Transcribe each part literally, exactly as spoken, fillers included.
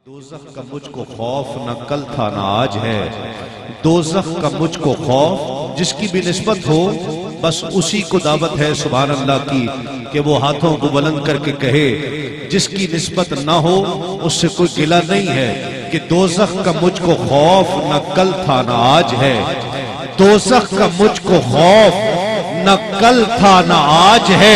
دوزخ کا مجھ کو خوف نہ کل تھا نہ آج ہے، دوزخ کا مجھ کو خوف جس کی بھی نسبت ہو بس اسی کو دعوت ہے سبحان اللہ کی کہ وہ ہاتھوں کو بلند کر کے کہے، جس کی نسبت نہ ہو اس سے کوئی گلہ نہیں ہے کہ دوزخ کا مجھ کو خوف نہ کل تھا نہ آج ہے، دوزخ کا مجھ کو خوف نہ کل تھا نہ آج ہے،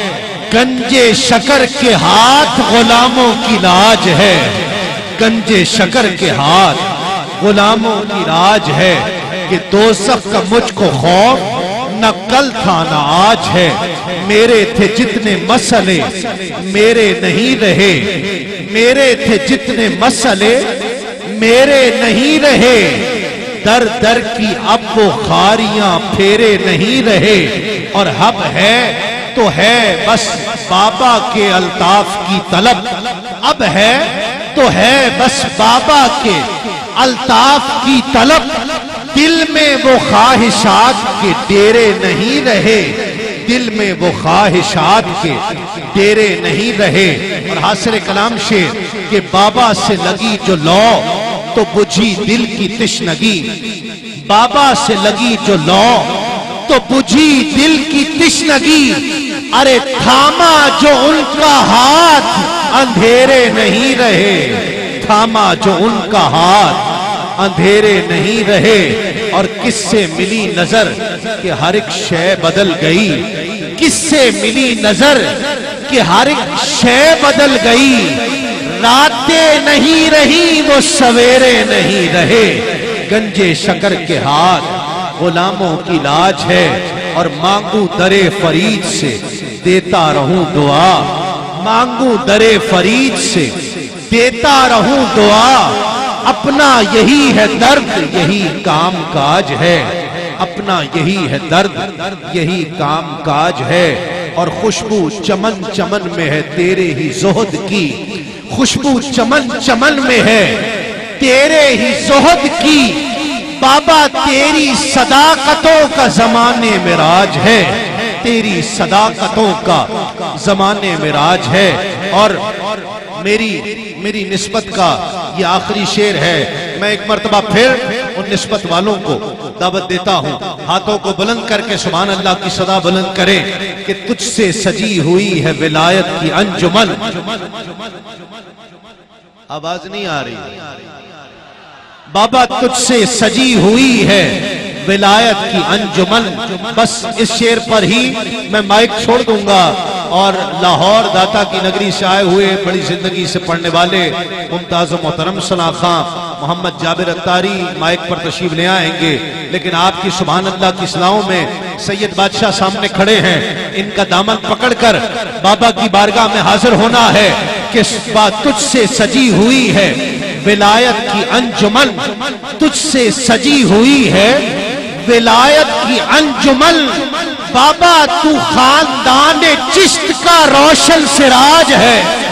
گنجے شکر کے ہاتھ غلاموں کی لاج ہے، گنجے شکر کے ہاتھ غلاموں کی راج ہے کہ دوزخ کا مجھ کو خوف نہ کل تھا نہ آج ہے، میرے تھے جتنے مسئلے میرے نہیں رہے، میرے تھے جتنے مسئلے میرے نہیں رہے، در در کی اب وہ خاریاں پھیرے نہیں رہے، اور اب ہے تو ہے بس بابا کے الطاف کی طلب، اب ہے تو ہے بس بابا کے الطاف کی طلب، دل میں وہ خواہشات کے ڈیرے نہیں رہے، دل میں وہ خواہشات کے ڈیرے نہیں رہے، اور حاصل کلام شعر کہ بابا سے لگی جو لو تو بجھی دل کی تشنگی، بابا سے لگی جو لو تو بجھی دل کی تشنگی، ارے تھاما جو ان کا ہاتھ اندھیرے نہیں رہے، تھاما جو ان کا ہاتھ اندھیرے نہیں رہے، اور کس سے ملی نظر کہ ہر ایک شے بدل گئی، کس سے ملی نظر کہ ہر ایک شے بدل گئی، راتیں نہیں رہی وہ سویرے نہیں رہے، گنجے شکر کے ہاتھ غلاموں کی لاج ہے، اور مانگو درے فرید سے دیتا رہوں دعا، مانگو درے فرید سے دیتا رہوں دعا، اپنا یہی ہے درد یہی کام کاج ہے، اپنا یہی ہے درد یہی کام کاج ہے، اور خوشبو چمن چمن میں ہے تیرے ہی زہد کی، خوشبو چمن چمن میں ہے تیرے ہی زہد کی، بابا تیری صداقتوں کا زمانے میں راج ہے، تیری صداقتوں کا زمانے میں راج ہے، اور میری میری نسبت کا یہ آخری شعر ہے، میں ایک مرتبہ پھر ان نسبت والوں کو دعوت دیتا ہوں، ہاتھوں کو بلند کر کے سبحان اللہ کی صدا بلند کریں کہ تجھ سے سجی ہوئی ہے ولایت کی انجمن، آواز نہیں آ رہی، بابا تجھ سے سجی ہوئی ہے ولایت کی انجمن، بس اس شعر پر ہی میں مائک چھوڑ دوں گا، اور لاہور داتا کی نگری سے آئے ہوئے بڑی زندگی سے پڑھنے والے ممتاز و محترم ثنا خان محمد جابر اتاری مائک پر تشریف لے آئیں گے، لیکن آپ کی سبحان اللہ کی صلاحوں میں سید بادشاہ سامنے کھڑے ہیں، ان کا دامن پکڑ کر بابا کی بارگاہ میں حاضر ہونا ہے کہ بات تجھ سے سجی ہوئی ہے ولایت کی انجمن، تجھ سے سجی ہوئی ہے ولایت کی انجمن، بابا تو خاندان چشت کا روشن سراج ہے،